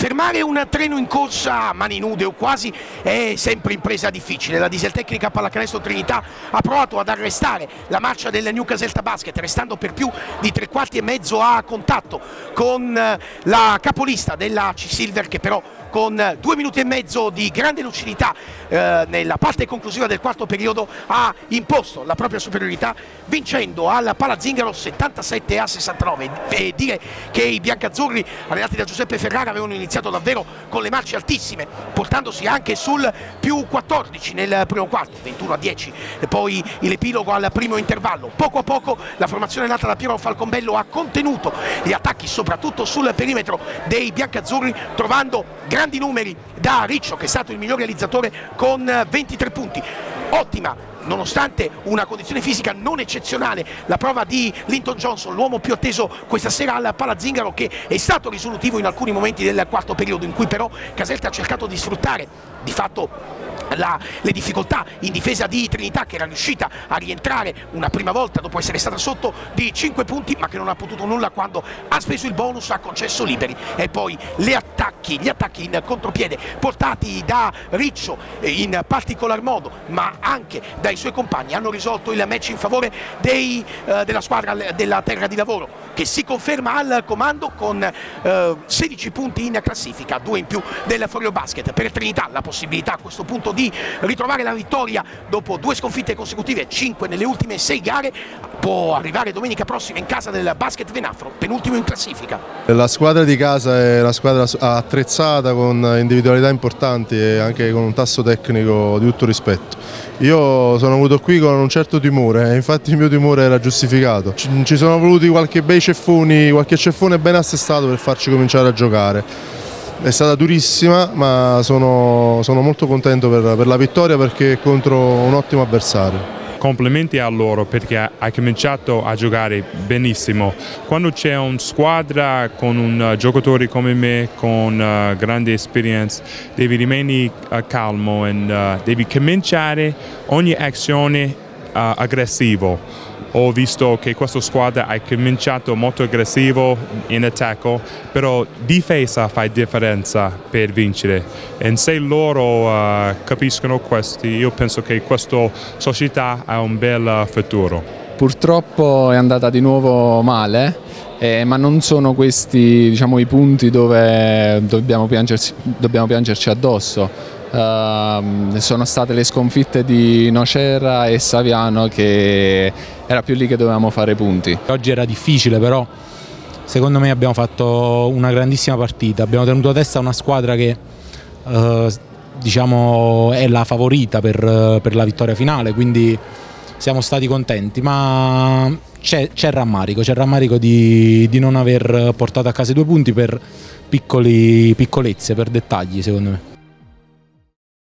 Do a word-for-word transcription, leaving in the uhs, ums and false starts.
Fermare un treno in corsa a mani nude o quasi è sempre impresa difficile. La Dieseltecnica Pallacanestro Trinità ha provato ad arrestare la marcia del New Caserta Basket, restando per più di tre quarti e mezzo a contatto con la capolista della C-Silver, che però con due minuti e mezzo di grande lucidità eh, nella parte conclusiva del quarto periodo ha imposto la propria superiorità, vincendo al Palazingaro settantasette a sessantanove. E dire che i biancazzurri allenati da Giuseppe Ferrara avevano iniziato davvero con le marce altissime, portandosi anche sul più quattordici nel primo quarto, ventuno a dieci, e poi l'epilogo al primo intervallo. Poco a poco la formazione nata da Piero Falcombello ha contenuto gli attacchi soprattutto sul perimetro dei biancazzurri, trovando grandi numeri da Riccio, che è stato il miglior realizzatore con ventitré punti. Ottima, nonostante una condizione fisica non eccezionale, la prova di Linton Johnson, l'uomo più atteso questa sera al Palazingaro, che è stato risolutivo in alcuni momenti del quarto periodo, in cui però Caserta ha cercato di sfruttare di fatto La, le difficoltà in difesa di Trinità, che era riuscita a rientrare una prima volta dopo essere stata sotto di cinque punti, ma che non ha potuto nulla quando ha speso il bonus, ha concesso liberi. E poi gli attacchi, gli attacchi in contropiede portati da Riccio in particolar modo, ma anche dai suoi compagni, hanno risolto il match in favore dei, eh, della squadra della terra di lavoro, che si conferma al comando con eh, sedici punti in classifica, due in più del Forio Basket. Per Trinità la possibilità a questo punto di di ritrovare la vittoria dopo due sconfitte consecutive, cinque nelle ultime sei gare, può arrivare domenica prossima in casa del Basket Venafro, penultimo in classifica. La squadra di casa è una squadra attrezzata con individualità importanti e anche con un tasso tecnico di tutto rispetto. Io sono venuto qui con un certo timore e infatti il mio timore era giustificato. Ci sono voluti qualche bei ceffoni, qualche ceffone ben assestato per farci cominciare a giocare. È stata durissima, ma sono, sono molto contento per, per la vittoria, perché è contro un ottimo avversario. Complimenti a loro, perché hai cominciato a giocare benissimo. Quando c'è una squadra con un giocatore come me, con uh, grande esperienza, devi rimanere uh, calmo e uh, devi cominciare ogni azione uh, aggressivo. Ho visto che questa squadra ha cominciato molto aggressivo in attacco, però difesa fa differenza per vincere. E se loro uh, capiscono questo, io penso che questa società ha un bel futuro. Purtroppo è andata di nuovo male, eh, ma non sono questi, diciamo, i punti dove dobbiamo piangerci, dobbiamo piangerci addosso. Uh, sono state le sconfitte di Nocera e Saviano, che era più lì che dovevamo fare punti. Oggi era difficile, però secondo me abbiamo fatto una grandissima partita, abbiamo tenuto a testa una squadra che uh, diciamo è la favorita per, per la vittoria finale, quindi siamo stati contenti, ma c'è rammarico, c'è rammarico di, di non aver portato a casa i due punti per piccoli, piccolezze, per dettagli secondo me.